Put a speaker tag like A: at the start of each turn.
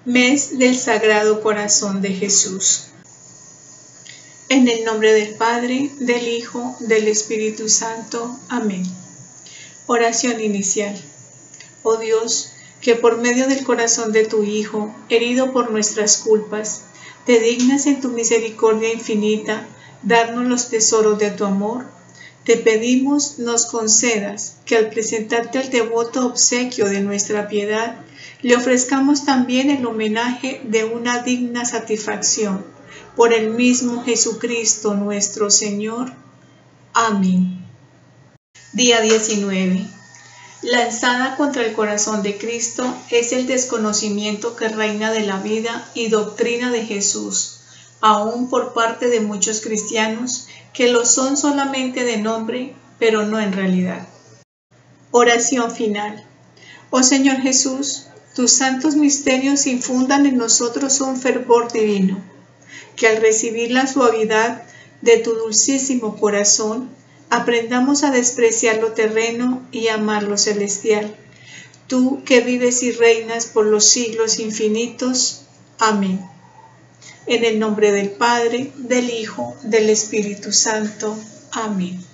A: Mes del Sagrado Corazón de Jesús. En el nombre del Padre, del Hijo, del Espíritu Santo. Amén. Oración inicial. Oh Dios, que por medio del corazón de tu Hijo, herido por nuestras culpas, te dignas en tu misericordia infinita darnos los tesoros de tu amor, te pedimos nos concedas que al presentarte el devoto obsequio de nuestra piedad, le ofrezcamos también el homenaje de una digna satisfacción por el mismo Jesucristo nuestro Señor. Amén. Día 19. Lanzada contra el corazón de Cristo es el desconocimiento que reina de la vida y doctrina de Jesús, aún por parte de muchos cristianos que lo son solamente de nombre, pero no en realidad. Oración final. Oh Señor Jesús, tus santos misterios infundan en nosotros un fervor divino, que al recibir la suavidad de tu dulcísimo corazón, aprendamos a despreciar lo terreno y amar lo celestial. Tú que vives y reinas por los siglos infinitos. Amén. En el nombre del Padre, del Hijo, del Espíritu Santo. Amén.